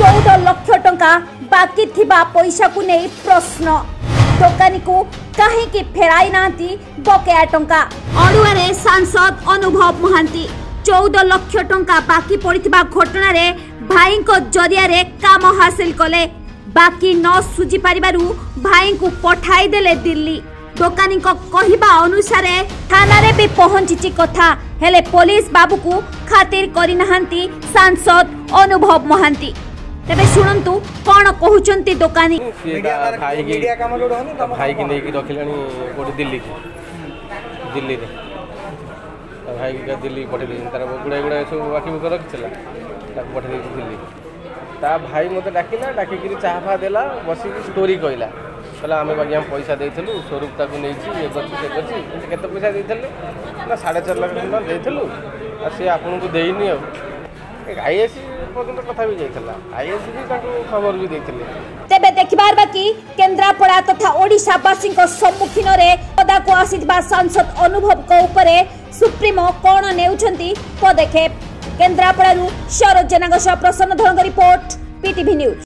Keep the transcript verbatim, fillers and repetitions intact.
चौदह लाख टंका बाकी थिबा पैसा को नहीं प्रश्न दुकानी को कहीं फेराई नांती बकेया टंका अड़ुआ सांसद अनुभव महांती चौदह लाख टंका बाकी पड़िथिबा घटना रे भाई को जरिया रे काम हासिल कले बाकी न सुझी पारिबारु भाई को पठाई देले दिल्ली दुकानी को कहिबा अनुसार थाना रे भी पहुंची कथा हेले पुलिस बाबू को खातिर करि नहांती सांसद अनुभव महांती तबे सुनंतु कोन कहउचंती दुकानी भाई की भाई की नहीं रखिलानी गोटे दिल्ली की दिल्ली रे भाई की दिल्ली पठे तार गुड़ा गुड़ा सब बाकी बुक रखिला पठे दिल्ली ता भाई मत डाकिला डाकिक चाह फा देला बसिक स्टोरी कहला कहला आम बाकी पैसा देलु स्वरूप ताक नहीं ये करते पैसा देते ना साढ़े चार लाख टका देलु सी आपन को देनी आईएस पर्यटन कथा भी जाइला आईएस भी खबर भी देते तेबे देखिबार बाकी केन्द्रापड़ा तथा ओडिशावासी सम्मुखीन रे पदा को आसीबा सांसद अनुभव को ऊपर सुप्रीमो कोण नेउछंती पदक्षेप केन्द्रापड़ा सरोज जेना प्रसन्न धरंग रिपोर्ट पीटीवी न्यूज।